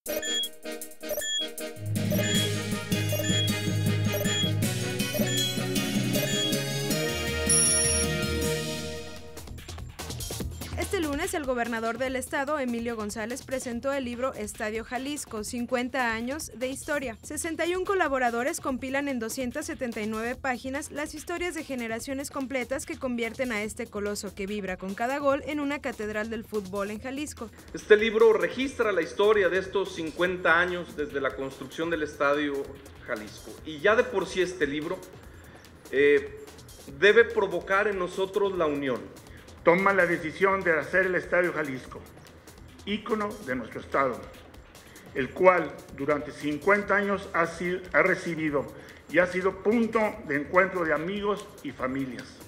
Este lunes, el gobernador del estado, Emilio González, presentó el libro Estadio Jalisco, 50 años de historia. 61 colaboradores compilan en 279 páginas las historias de generaciones completas que convierten a este coloso que vibra con cada gol en una catedral del fútbol en Jalisco. Este libro registra la historia de estos 50 años desde la construcción del Estadio Jalisco. Y ya de por sí este libro debe provocar en nosotros la unión. Toma la decisión de hacer el Estadio Jalisco, ícono de nuestro estado, el cual durante 50 años ha recibido y ha sido punto de encuentro de amigos y familias.